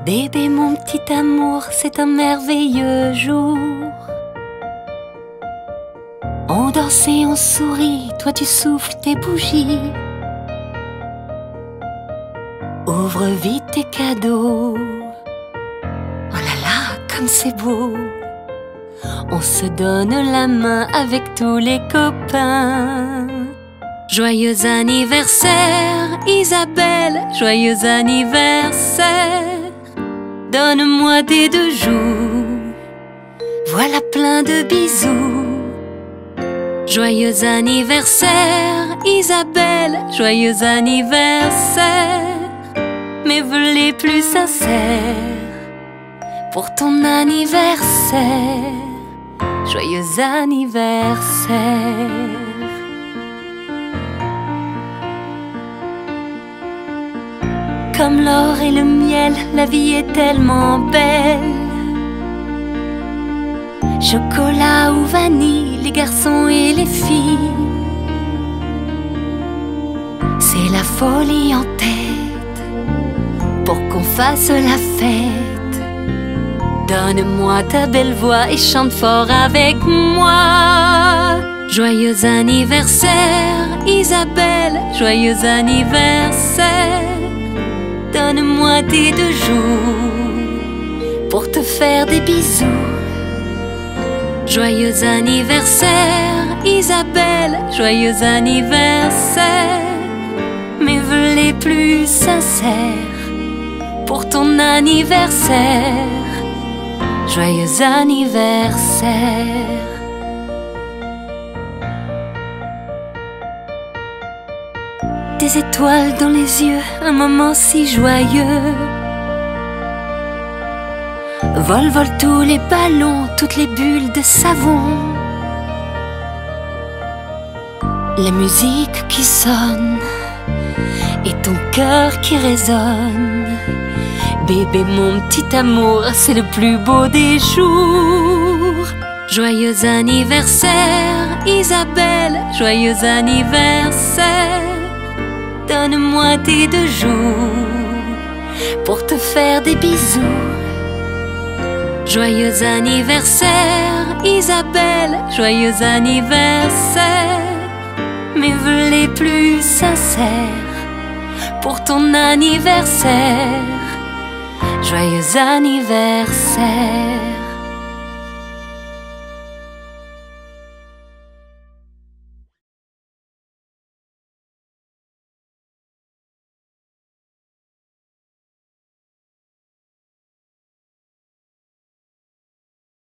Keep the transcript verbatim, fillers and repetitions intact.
Bébé, mon petit amour, c'est un merveilleux jour. On danse et on sourit, toi tu souffles tes bougies. Ouvre vite tes cadeaux. Oh là là, comme c'est beau. On se donne la main avec tous les copains. Joyeux anniversaire, Isabelle, joyeux anniversaire. Donne-moi des deux jours, voilà plein de bisous. Joyeux anniversaire, Isabelle, joyeux anniversaire. Mes vœux les plus sincères pour ton anniversaire. Joyeux anniversaire. Comme l'or et le miel, la vie est tellement belle. Chocolat ou vanille, les garçons et les filles. C'est la folie en tête pour qu'on fasse la fête. Donne-moi ta belle voix et chante fort avec moi. Joyeux anniversaire, Isabelle, joyeux anniversaire. Donne-moi tes deux jours pour te faire des bisous. Joyeux anniversaire, Isabelle, joyeux anniversaire. Mes vœux les plus sincères pour ton anniversaire. Joyeux anniversaire. Des étoiles dans les yeux, un moment si joyeux. Vol, vol tous les ballons, toutes les bulles de savon. La musique qui sonne et ton cœur qui résonne. Bébé, mon petit amour, c'est le plus beau des jours. Joyeux anniversaire, Isabelle, joyeux anniversaire. Donne-moi tes deux jours pour te faire des bisous. Joyeux anniversaire, Isabelle, joyeux anniversaire. Mes vœux les plus sincères pour ton anniversaire. Joyeux anniversaire.